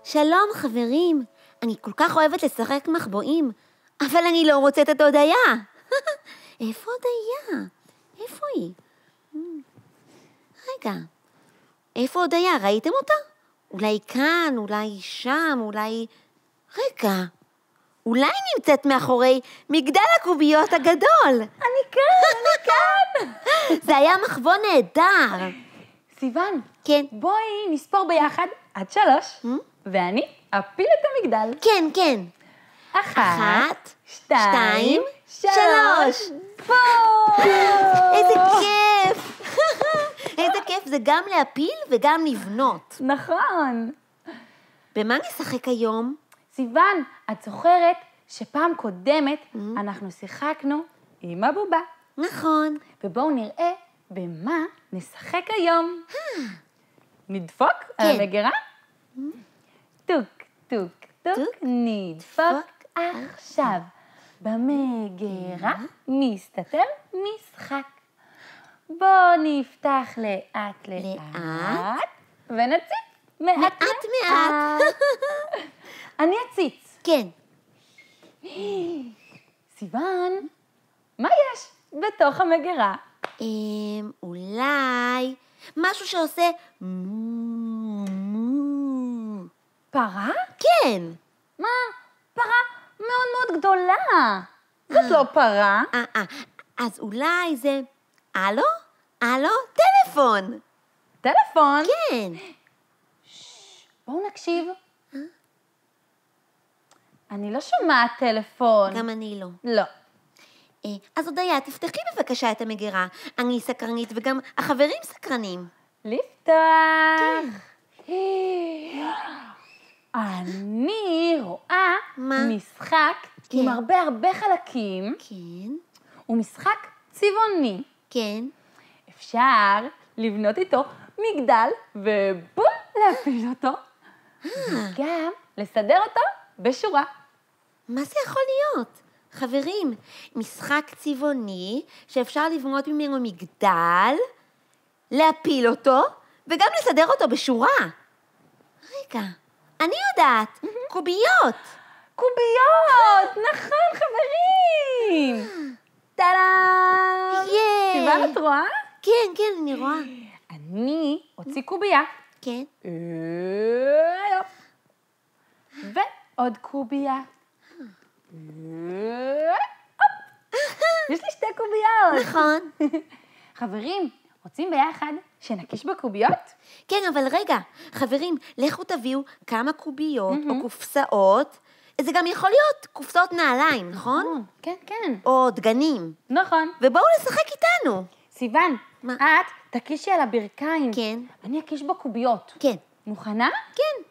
שלום חברים, אני כל כך אוהבת לשחק מחבואים, אבל אני לא מוצאת את הודיה. איפה הודיה? איפה היא? רגע, איפה הודיה? ראיתם אותה? אולי כאן, אולי שם, אולי... רגע, אולי היא נמצאת מאחורי מגדל הקוביות הגדול. אני כאן. זה היה מחבוא נהדר. סיוון, כן. בואי נספור ביחד עד 3, ואני אפיל את המגדל. כן, כן. 1, 2, 3. פה! איזה כיף. איזה כיף, זה גם להפיל וגם לבנות. נכון. במה נשחק היום? סיוון, את זוכרת שפעם קודמת אנחנו שיחקנו עם הבובה. נכון. ובואו נראה במה נשחק היום. נדפוק על המגירה? טוק, טוק, טוק, נדפוק עכשיו. במגירה מסתתר משחק. בואו נפתח לאט לאט ונציץ מעט מעט. אני אציץ. כן. סיוון, מה יש בתוך המגירה? אולי משהו שעושה פרה? כן. מה? פרה מאוד מאוד גדולה. זאת לא פרה. אז אולי זה... הלו? הלו? טלפון. טלפון? כן. בואו נקשיב. אני לא שומעת טלפון. גם אני לא. לא. אז הודיה, תפתחי בבקשה את המגירה. אני סקרנית וגם החברים סקרנים. לפתוח. כן. אני רואה משחק עם הרבה חלקים. כן. הוא משחק צבעוני. כן. אפשר לבנות איתו מגדל ובול להפיל אותו. וגם לסדר אותו בשורה. מה זה יכול להיות? חברים, משחק צבעוני שאפשר לבנות ממנו מגדל, להפיל אותו וגם לסדר אותו בשורה. רגע, אני יודעת, קוביות. קוביות, נכון חברים. טאדה! סיוון את רואה? כן, כן, אני רואה. אני הוציא קוביה. כן. ועוד קוביה. יש לי 2 קוביות. נכון. חברים, רוצים ביחד שנקיש בקוביות? כן, אבל רגע, חברים, לכו תביאו כמה קוביות או קופסאות. זה גם יכול להיות קופסאות נעליים, נכון? כן, כן. או דגנים. נכון. ובואו לשחק איתנו. סיוון, מה? את תקישי על הברכיים. כן. אני אקיש בקוביות. כן. מוכנה? כן.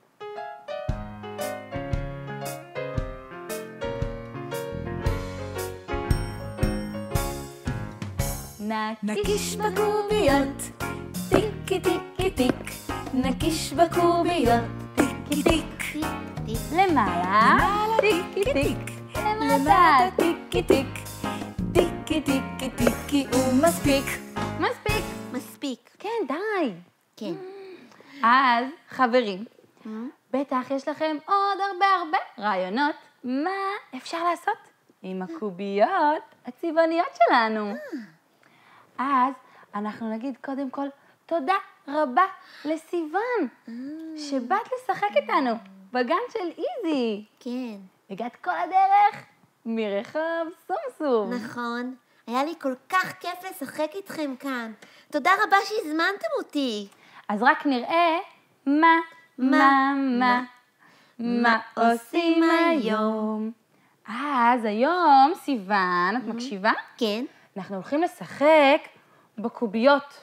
נקיש בקוביות, טיקי טיקי טיק, נקיש בקוביות, טיקי טיק, למעלה, טיקי טיק, למטה, טיקי טיק, טיקי טיקי טיקי, ומספיק. מספיק. מספיק. כן, די. כן. אז, חברים, בטח יש לכם עוד הרבה רעיונות מה אפשר לעשות עם הקוביות הצבעוניות שלנו. אז אנחנו נגיד קודם כל תודה רבה לסיוון שבאת לשחק איתנו בגן של איזי. כן. הגעת כל הדרך מרחוב סומסום. נכון. היה לי כל כך כיף לשחק איתכם כאן. תודה רבה שהזמנתם אותי. אז רק נראה מה עושים היום. אז היום, סיוון, את מקשיבה? כן. אנחנו הולכים לשחק בקוביות.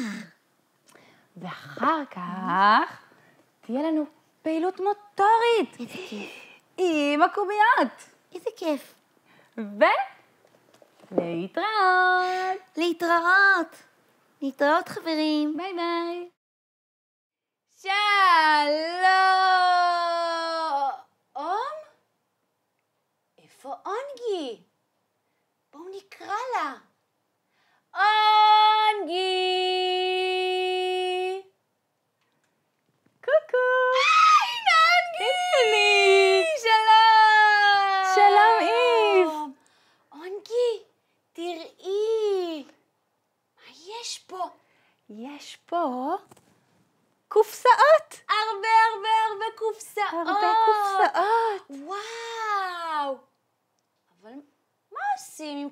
ואחר כך תהיה לנו פעילות מוטורית. איזה כיף. עם הקוביות. איזה כיף. להתראות. להתראות. להתראות חברים. ביי ביי. שלום. איפה אונגי? בואו נקרא לה. אונגי! קוקו! הנה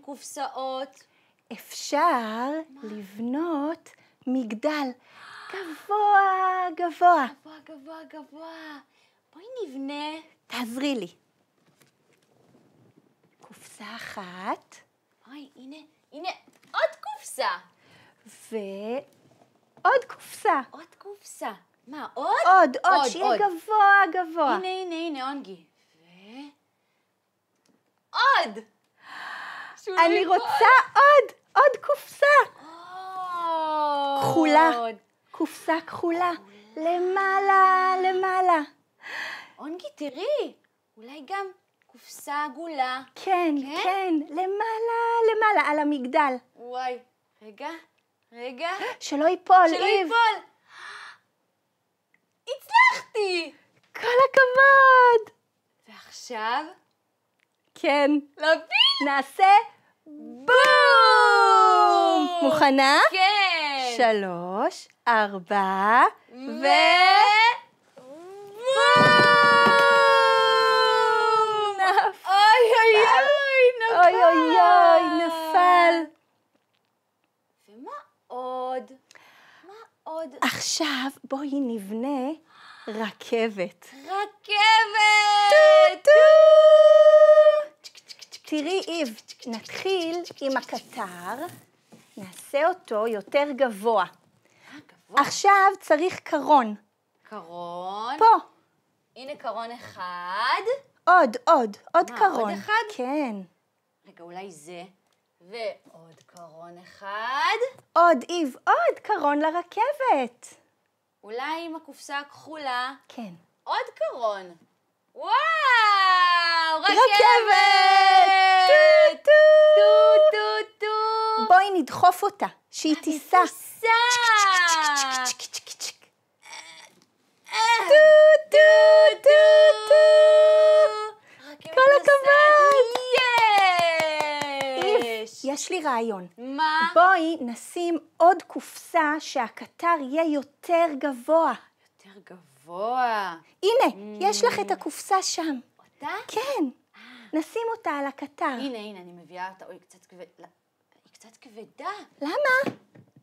קופסאות? אפשר לבנות מגדל גבוה, גבוה. גבוה, גבוה, גבוה. בואי נבנה. תעזרי לי. קופסה אחת, אוי, הנה, עוד קופסה. ועוד קופסה. עוד קופסה. מה, עוד? עוד, שיהיה גבוה, גבוה. הנה, אונגי. עוד! אני רוצה עוד קופסה. כחולה. קופסה כחולה. למעלה. אונגי, תראי, אולי גם קופסה עגולה. כן, למעלה, על המגדל. וואי, רגע. שלא ייפול, איב. הצלחתי! כל הכבוד. ועכשיו? כן. להפיל! נעשה בום! מוכנה? כן! 3, 4, בום! אוי, נפל. ומה עוד? עכשיו בואי נבנה רכבת. תראי, איב, נתחיל עם הקטר, נעשה אותו יותר גבוה. עכשיו צריך קרון. קרון. פה. הנה קרון אחד. עוד קרון. עוד אחד? כן. רגע, אולי זה. ועוד קרון אחד. עוד, איב, עוד קרון לרכבת. אולי עם הקופסה הכחולה. כן. עוד קרון. וואו! רכבת! טו. בואי נדחוף אותה, שהיא תיסע. כל הכבוד! יש לי רעיון. מה? בואי נשים עוד קופסה שהקטר יהיה יותר גבוה. יותר גבוה. הנה, יש לך את הקופסה שם. אותה? כן, נשים אותה על הקטר. הנה, אני מביאה אותה. אוי, היא קצת כבדה. למה?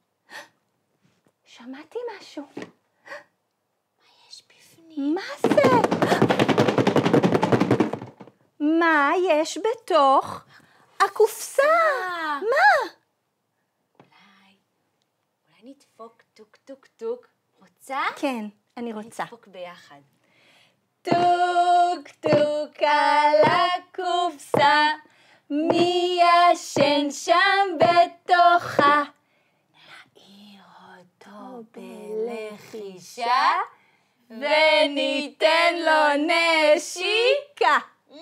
שמעתי משהו. מה יש בפנים? מה זה? מה יש בתוך הקופסה? מה? אולי נדפוק טוק. רוצה? כן, אני רוצה. נדפוק ביחד. טוק על הקופסה, מי ישן שם בתוכה? נעיר אותו בלחישה, וניתן לו נשיקה.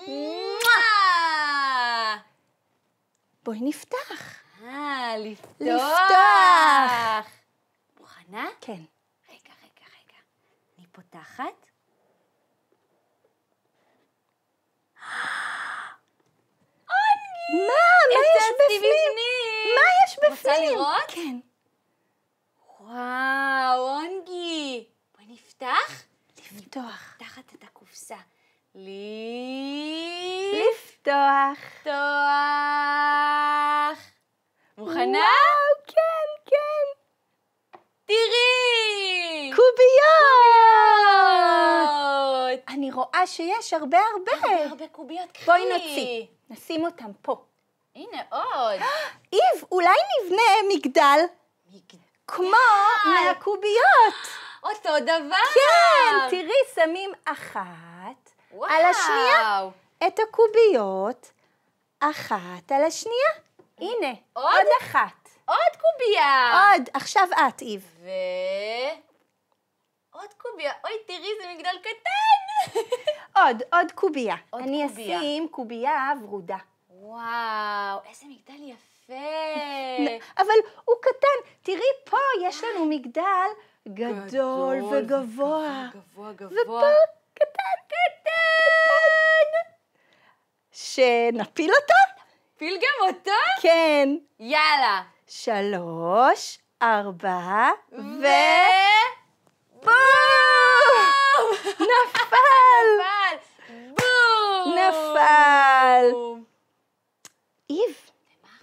בואי נפתח. לפתוח. מוכנה? כן. רגע. אני פותחת. מה יש בפנים? מה יש בפנים? רוצה לראות? כן. וואו, אונגי. בואי נפתח. לפתוח. פתחת את הקופסה. לפתוח. מוכנה? וואו, כן. תראי! קוביות! אני רואה שיש הרבה. הרבה קוביות. קחי. בואי נוציא. נשים אותם פה. הנה עוד. איב, אולי נבנה מגדל כמו מהקוביות. אותו דבר. כן, תראי, שמים אחת על השנייה. את הקוביות, אחת על השנייה. הנה, עוד אחת. עוד קובייה. עוד, עכשיו את, איב. עוד קובייה. אוי, תראי, זה מגדל קטן. עוד קובייה. עוד אני קובייה. אשים קובייה ורודה. וואו, איזה מגדל יפה. אבל הוא קטן. תראי פה, יש לנו מגדל גדול וגבוה. ופה קטן. שנפיל אותו? פיל גם אותו? כן. יאללה. 3, 4, בום! נפל! איב,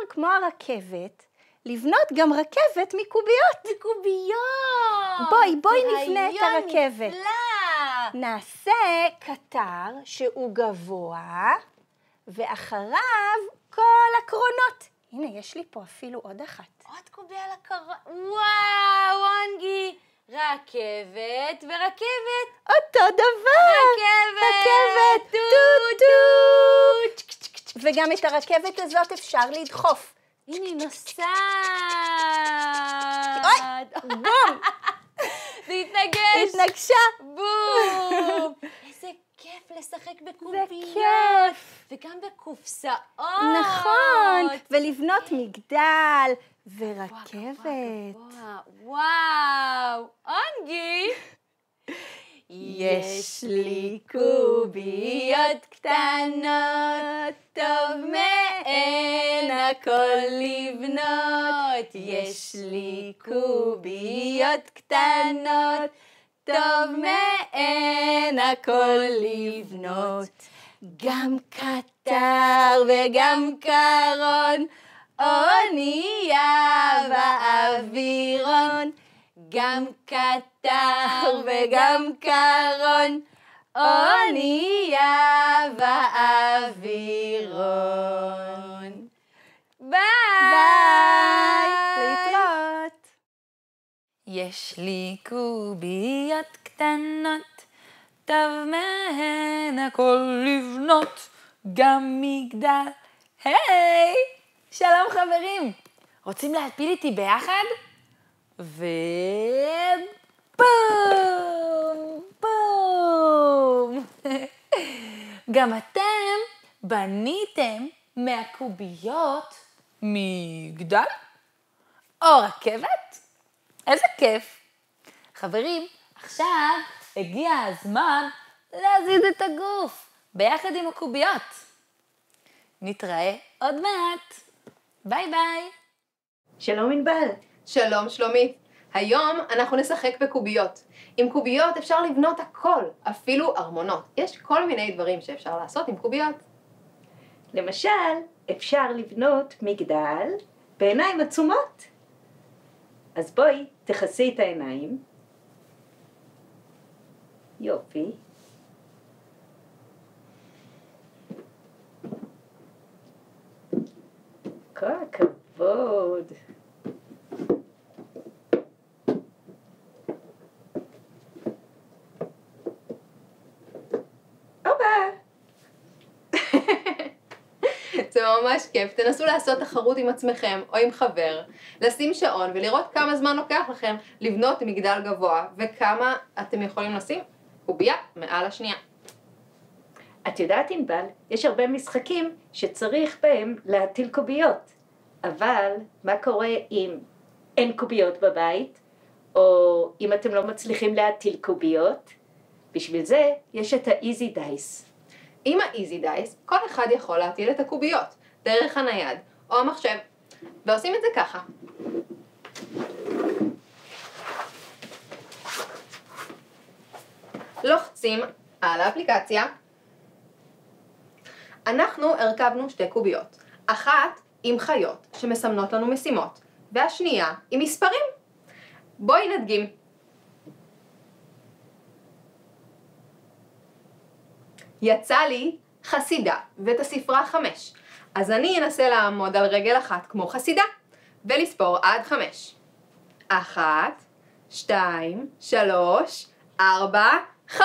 כמו הרכבת, לבנות גם רכבת מקוביות. מקוביות! בואי נבנה את הרכבת. נפלא! נעשה קטר שהוא גבוה, ואחריו כל הקרונות. הנה, יש לי פה אפילו עוד אחת. עוד קובייה לקרון. וואו, אונגי! רכבת ורכבת. אותו דבר. רכבת! טוט טוט. וגם את הרכבת הזאת אפשר לדחוף. הנה היא נוסעת. בום! זה התנגש. התנגשה. בום! איזה כיף לשחק בקוביות. כיף. וגם בקופסאות. נכון, ולבנות מגדל ורכבת. וואו, אונגי. יש לי קוביות קטנות, טוב מהן הכל לבנות. יש לי קוביות קטנות, טוב מהן הכל לבנות. גם קטר וגם קרון, אונייה באווירון. גם קטר וגם קרון, אונייה באווירון. ביי! להתראות. יש לי קוביות קטנות, טוב מהן הכל לבנות, גם מגדל. היי! שלום חברים! רוצים להפיל איתי ביחד? ובום! בום! גם אתם בניתם מהקוביות מגדל או רכבת? איזה כיף! חברים, עכשיו הגיע הזמן להזיז את הגוף ביחד עם הקוביות. נתראה עוד מעט. ביי ביי. שלום ענבל. שלום שלומית. היום אנחנו נשחק בקוביות. עם קוביות אפשר לבנות הכל, אפילו ארמונות. יש כל מיני דברים שאפשר לעשות עם קוביות. למשל, אפשר לבנות מגדל בעיניים עצומות. אז בואי, תכסי את העיניים. יופי. כל הכבוד. זה ממש כיף. תנסו לעשות תחרות עם עצמכם או עם חבר, לשים שעון ולראות כמה זמן לוקח לכם לבנות מגדל גבוה וכמה אתם יכולים לשים קובייה מעל השנייה. את יודעת ענבל, יש הרבה משחקים שצריך בהם להטיל קוביות. אבל מה קורה אם אין קוביות בבית, או אם אתם לא מצליחים להטיל קוביות? בשביל זה יש את האיזי דייס. עם האיזי דייס כל אחד יכול להטיל את הקוביות דרך הנייד או המחשב, ועושים את זה ככה. לוחצים על האפליקציה. אנחנו הרכבנו שתי קוביות, אחת עם חיות שמסמנות לנו משימות, והשנייה עם מספרים. בואי נדגים. יצא לי חסידה ואת הספרה 5. אז אני אנסה לעמוד על רגל אחת כמו חסידה ולספור עד 5. 1, 2, 3, 4, 5.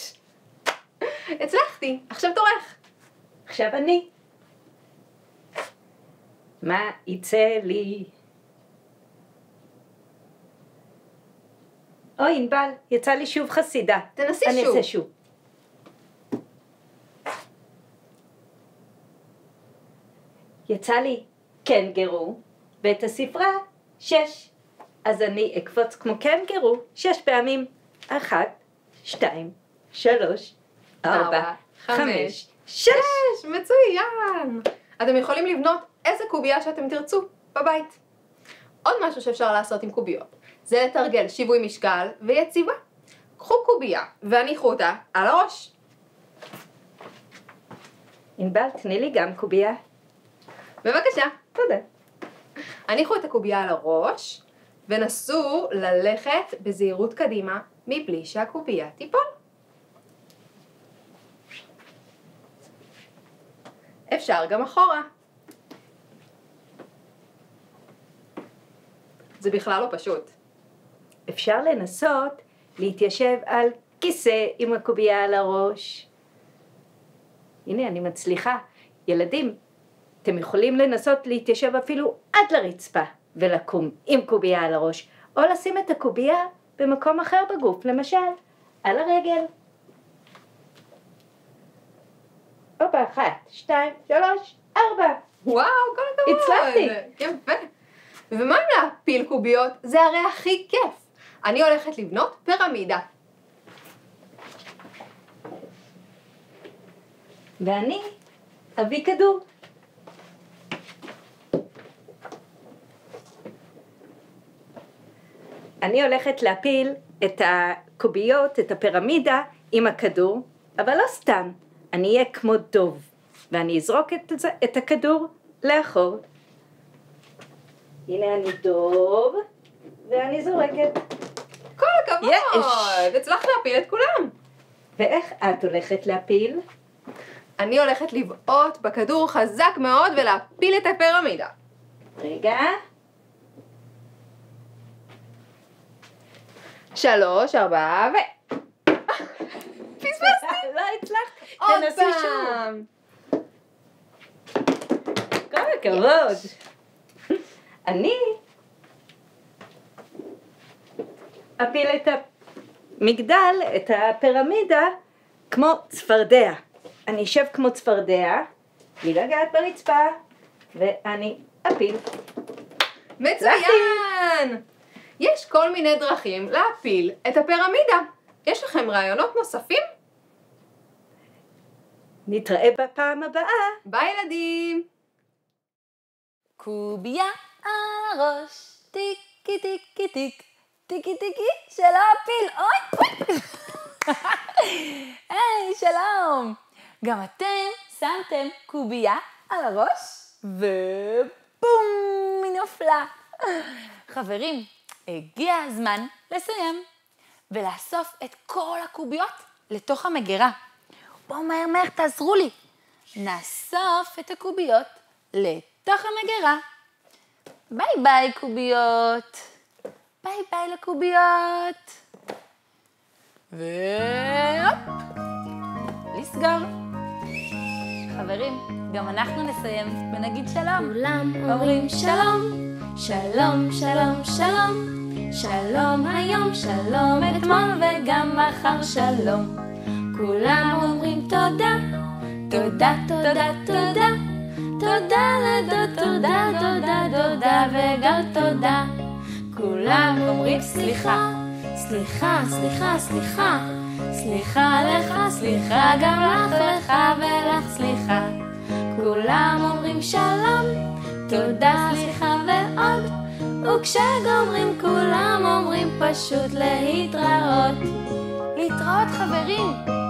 הצלחתי, עכשיו תורך. עכשיו אני. מה יצא לי? אוי ענבל, יצא לי שוב חסידה. תנסי אני שוב. אעשה שוב. יצא לי קנגרו, ואת הספרה 6. אז אני אקפוץ כמו קנגרו 6 פעמים. 1, 2, 3, 4, 5, 6. מצוין. אתם יכולים לבנות איזה קובייה שאתם תרצו בבית. עוד משהו שאפשר לעשות עם קוביות זה לתרגל שיווי משקל ויציבה. קחו קובייה והניחו אותה על הראש. ענבל, תני לי גם קובייה. בבקשה. תודה. הניחו את הקובייה על הראש, ונסו ללכת בזהירות קדימה, מבלי שהקובייה תיפול. אפשר גם אחורה. זה בכלל לא פשוט. אפשר לנסות להתיישב על כיסא עם הקובייה על הראש. הנה, אני מצליחה. ילדים, אתם יכולים לנסות להתיישב אפילו עד לרצפה ולקום עם קובייה על הראש, או לשים את הקובייה במקום אחר בגוף, למשל, על הרגל. הופה, 1, 2, 3, 4. וואו, כל הכבוד. הצלחתי. יפה. ומה אם להפיל קוביות? זה הרי הכי כיף. אני הולכת לבנות פירמידה. ואני אביא כדור. אני הולכת להפיל את הקוביות, את הפירמידה עם הכדור, אבל לא סתם. אני אהיה כמו דוב, ואני אזרוק את הכדור לאחור. הנה אני דוב, ואני זורקת. כל הכבוד. הצלחת להפיל את כולם. ואיך את הולכת להפיל? אני הולכת לבעוט בכדור חזק מאוד ולהפיל את הפירמידה. רגע. 3, 4 פספסתי. לא הצלחת. עוד תנסי שוב. פעם. כל הכבוד. אני אפיל את המגדל, את הפירמידה, כמו צפרדע. אני אשב כמו צפרדע, בלי לגעת ברצפה, ואני אפיל. מצוין! יש כל מיני דרכים להפיל את הפירמידה. יש לכם רעיונות נוספים? נתראה בפעם הבאה. ביי ילדים! קובייה על הראש, טיקי טיקי טיק, טיקי טיקי, שלא אפיל, אוי! היי, שלום! גם אתם שמתם קובייה על הראש, ובום, היא נופלה. חברים, הגיע הזמן לסיים, ולאסוף את כל הקוביות לתוך המגירה. בואו מהר מהר, תעזרו לי. נאסוף את הקוביות לתוך המגירה. ביי ביי קוביות. ביי ביי לקוביות. והופ. לסגור. חברים, גם אנחנו נסיים ונגיד שלום. כולם אומרים שלום, שלום, שלום, שלום. שלום היום, שלום אתמול וגם מחר שלום. כולם אומרים תודה, תודה, תודה, תודה. תודה לדוד, תודה, תודה, תודה וגם תודה. כולם אומרים סליחה, סליחה, סליחה, סליחה. סליחה לך, סליחה גם לך ולך סליחה. כולם אומרים שלום, תודה, סליחה ועוד. וכשגומרים כולם אומרים פשוט להתראות. להתראות חברים.